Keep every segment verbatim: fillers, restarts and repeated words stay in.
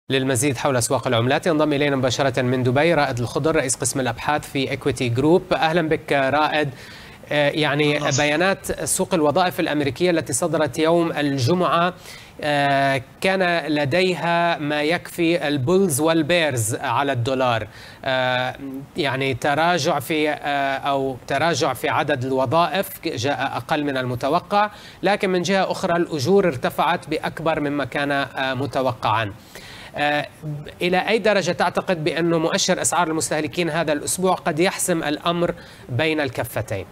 للمزيد حول أسواق العملات ينضم إلينا مباشرة من دبي رائد الخضر رئيس قسم الأبحاث في إكويتي جروب. أهلا بك رائد. يعني بيانات سوق الوظائف الأمريكية التي صدرت يوم الجمعة كان لديها ما يكفي البولز والبيرز على الدولار، يعني تراجع في أو تراجع في عدد الوظائف جاء أقل من المتوقع، لكن من جهة أخرى الأجور ارتفعت بأكبر مما كان متوقعا. إلى أي درجة تعتقد بأنه مؤشر أسعار المستهلكين هذا الأسبوع قد يحسم الأمر بين الكفتين؟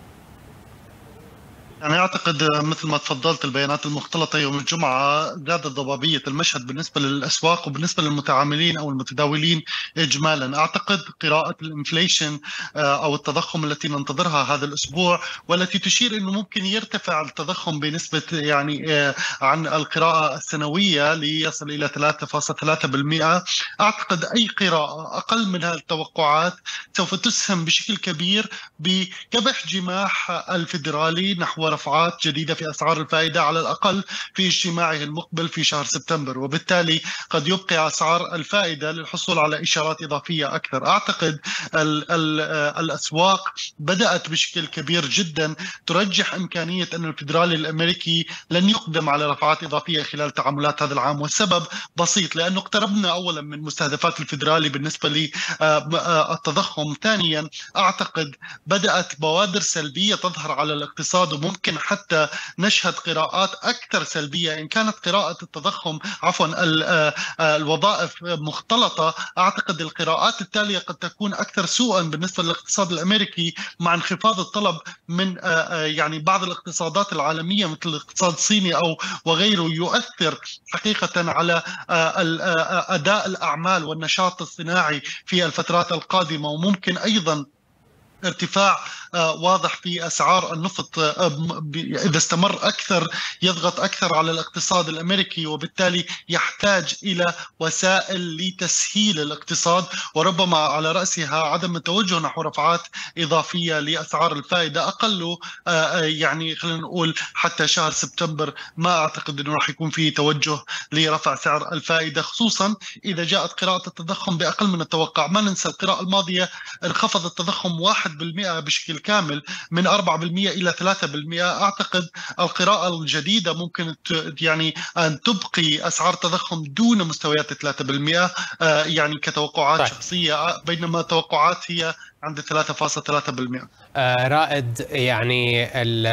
يعني أعتقد مثل ما تفضلت البيانات المختلطة يوم الجمعة زادت ضبابية المشهد بالنسبة للأسواق وبالنسبة للمتعاملين أو المتداولين إجمالا. أعتقد قراءة الانفليشن أو التضخم التي ننتظرها هذا الأسبوع والتي تشير أنه ممكن يرتفع التضخم بنسبة يعني عن القراءة السنوية ليصل إلى ثلاثة فاصلة ثلاثة بالمئة. أعتقد أي قراءة أقل من هالتوقعات سوف تسهم بشكل كبير بكبح جماح الفيدرالي نحو رفعات جديدة في أسعار الفائدة على الأقل في اجتماعه المقبل في شهر سبتمبر، وبالتالي قد يبقي أسعار الفائدة للحصول على إشارات إضافية أكثر. أعتقد ال ال الأسواق بدأت بشكل كبير جدا ترجح إمكانية أن الفيدرالي الأمريكي لن يقدم على رفعات إضافية خلال تعاملات هذا العام، والسبب بسيط، لأنه اقتربنا أولا من مستهدفات الفيدرالي بالنسبة للتضخم. ثانيا أعتقد بدأت بوادر سلبية تظهر على الاقتصاد، وممكن حتى نشهد قراءات أكثر سلبية إن كانت قراءة التضخم عفوا الوظائف مختلطة. أعتقد القراءات التالية قد تكون أكثر سوءا بالنسبة للاقتصاد الأمريكي مع انخفاض الطلب من يعني بعض الاقتصادات العالمية مثل الاقتصاد الصيني أو وغيره، يؤثر حقيقة على أداء الأعمال والنشاط الصناعي في الفترات القادمة، وممكن أيضا ارتفاع واضح في أسعار النفط إذا استمر أكثر يضغط أكثر على الاقتصاد الأمريكي، وبالتالي يحتاج إلى وسائل لتسهيل الاقتصاد، وربما على رأسها عدم التوجه نحو رفعات إضافية لأسعار الفائدة أقل يعني خلينا نقول حتى شهر سبتمبر. ما أعتقد أنه راح يكون في توجه لرفع سعر الفائدة، خصوصا إذا جاءت قراءة التضخم بأقل من التوقع. ما ننسى القراءة الماضية انخفض التضخم واحد بالمئة بشكل كامل من أربعة بالمئة إلى ثلاثة بالمئة. أعتقد القراءة الجديدة ممكن يعني أن تبقي أسعار تضخم دون مستويات ثلاثة بالمئة يعني كتوقعات طيب. شخصية، بينما توقعات هي عند ثلاثة فاصلة ثلاثة بالمئة. آه رائد، يعني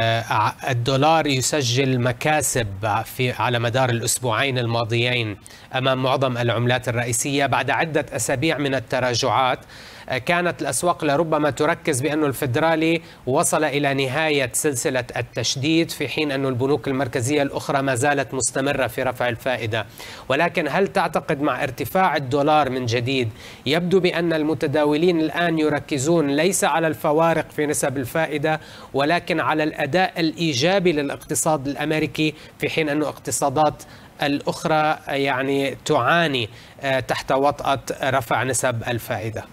الدولار يسجل مكاسب في على مدار الأسبوعين الماضيين أمام معظم العملات الرئيسية بعد عدة أسابيع من التراجعات. كانت الأسواق لربما تركز بأن الفيدرالي وصل إلى نهاية سلسلة التشديد، في حين أن البنوك المركزية الأخرى ما زالت مستمرة في رفع الفائدة. ولكن هل تعتقد مع ارتفاع الدولار من جديد يبدو بأن المتداولين الآن يركزون ليس على الفوارق في نسب الفائدة ولكن على الأداء الإيجابي للاقتصاد الأمريكي، في حين أن اقتصادات الأخرى يعني تعاني تحت وطأة رفع نسب الفائدة؟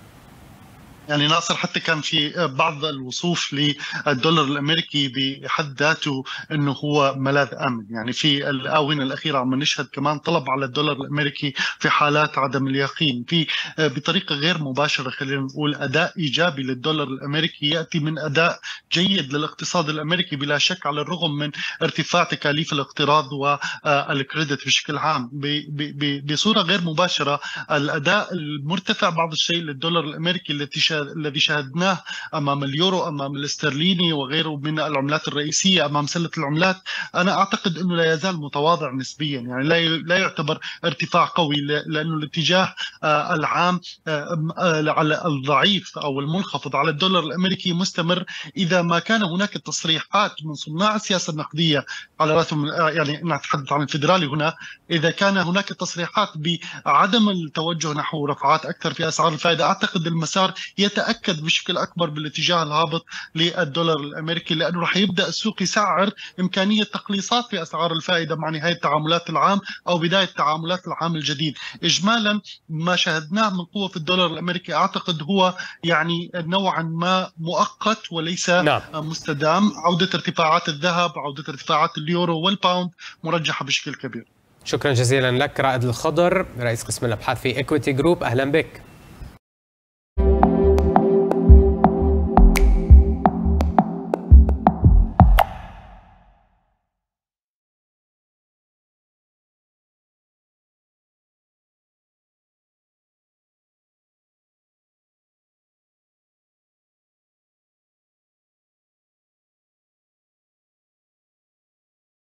يعني ناصر، حتى كان في بعض الوصوف للدولار الامريكي بحد ذاته انه هو ملاذ امن. يعني في الاونه الاخيره عم نشهد كمان طلب على الدولار الامريكي في حالات عدم اليقين، في بطريقه غير مباشره خلينا نقول اداء ايجابي للدولار الامريكي ياتي من اداء جيد للاقتصاد الامريكي بلا شك، على الرغم من ارتفاع تكاليف الاقتراض والكريدت بشكل عام. بصوره غير مباشره الاداء المرتفع بعض الشيء للدولار الامريكي التي الذي شاهدناه امام اليورو امام الاسترليني وغيره من العملات الرئيسيه امام سله العملات، انا اعتقد انه لا يزال متواضع نسبيا. يعني لا لا يعتبر ارتفاع قوي، لانه الاتجاه العام على الضعيف او المنخفض على الدولار الامريكي مستمر. اذا ما كان هناك تصريحات من صناع السياسه النقديه على راسهم، يعني نتحدث عن الفيدرالي هنا، اذا كان هناك تصريحات بعدم التوجه نحو رفعات اكثر في اسعار الفائده، اعتقد المسار يتأكد بشكل أكبر بالاتجاه الهابط للدولار الأمريكي، لأنه راح يبدأ السوق يسعر إمكانية تقليصات في أسعار الفائدة مع نهاية تعاملات العام أو بداية تعاملات العام الجديد. إجمالا ما شاهدناه من قوة في الدولار الأمريكي أعتقد هو يعني نوعا ما مؤقت وليس نعم. مستدام. عودة ارتفاعات الذهب، عودة ارتفاعات اليورو والباوند مرجحة بشكل كبير. شكرا جزيلا لك رائد الخضر، رئيس قسم الأبحاث في إكويتي جروب، أهلا بك.